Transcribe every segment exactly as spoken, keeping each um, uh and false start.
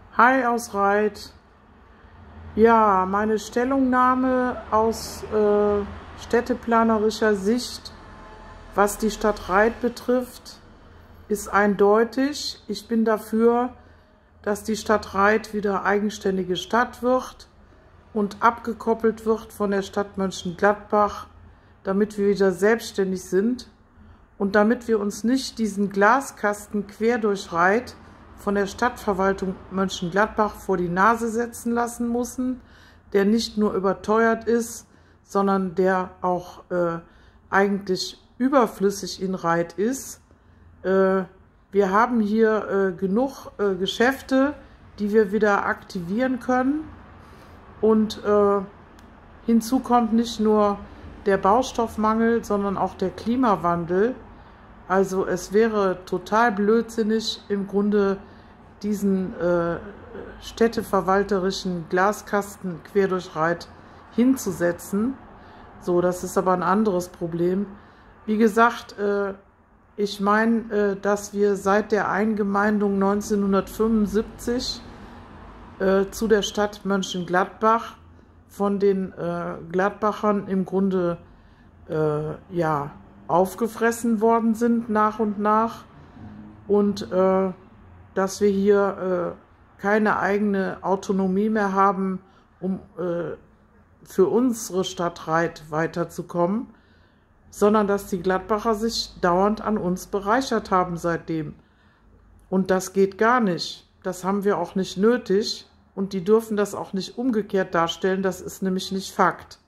Hi aus Reit. Ja, meine Stellungnahme aus äh, städteplanerischer Sicht, was die Stadt Reit betrifft, ist eindeutig. Ich bin dafür, dass die Stadt Reit wieder eigenständige Stadt wird und abgekoppelt wird von der Stadt Mönchengladbach, damit wir wieder selbstständig sind und damit wir uns nicht diesen Glaskasten quer durch Reit von der Stadtverwaltung Mönchengladbach vor die Nase setzen lassen müssen, der nicht nur überteuert ist, sondern der auch äh, eigentlich überflüssig in Reit ist. Äh, wir haben hier äh, genug äh, Geschäfte, die wir wieder aktivieren können. Und äh, hinzu kommt nicht nur der Baustoffmangel, sondern auch der Klimawandel. Also es wäre total blödsinnig, im Grunde diesen äh, städteverwalterischen Glaskasten quer durch Reit hinzusetzen. So, das ist aber ein anderes Problem. Wie gesagt, äh, ich meine, äh, dass wir seit der Eingemeindung neunzehnhundertfünfundsiebzig äh, zu der Stadt Mönchengladbach von den äh, Gladbachern im Grunde äh, ja, aufgefressen worden sind nach und nach und äh, dass wir hier äh, keine eigene Autonomie mehr haben, um äh, für unsere Stadt Reit weiterzukommen, sondern dass die Gladbacher sich dauernd an uns bereichert haben seitdem. Und das geht gar nicht. Das haben wir auch nicht nötig und die dürfen das auch nicht umgekehrt darstellen, das ist nämlich nicht Fakt.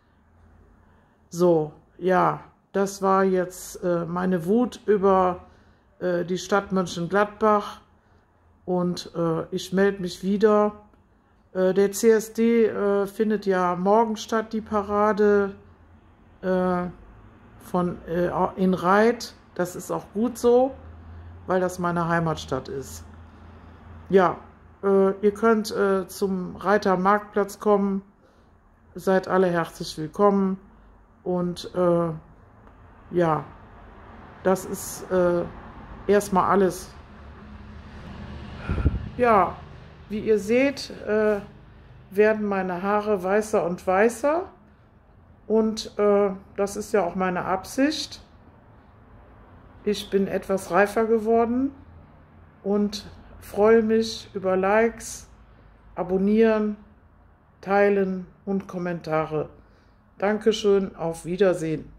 So, ja, das war jetzt äh, meine Wut über äh, die Stadt Mönchengladbach. Und äh, ich melde mich wieder. Äh, der C S D äh, findet ja morgen statt, die Parade äh, von, äh, in Reit. Das ist auch gut so, weil das meine Heimatstadt ist. Ja, äh, ihr könnt äh, zum Reiter Marktplatz kommen. Seid alle herzlich willkommen. Und äh, ja, das ist äh, erstmal alles. Ja, wie ihr seht, äh, werden meine Haare weißer und weißer und äh, das ist ja auch meine Absicht. Ich bin etwas reifer geworden und freue mich über Likes, Abonnieren, Teilen und Kommentare. Dankeschön, auf Wiedersehen.